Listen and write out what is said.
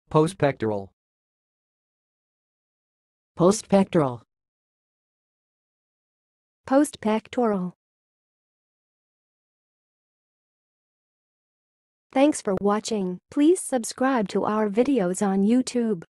Postpectoral. Postpectoral. Postpectoral. Thanks for watching. Please subscribe to our videos on YouTube.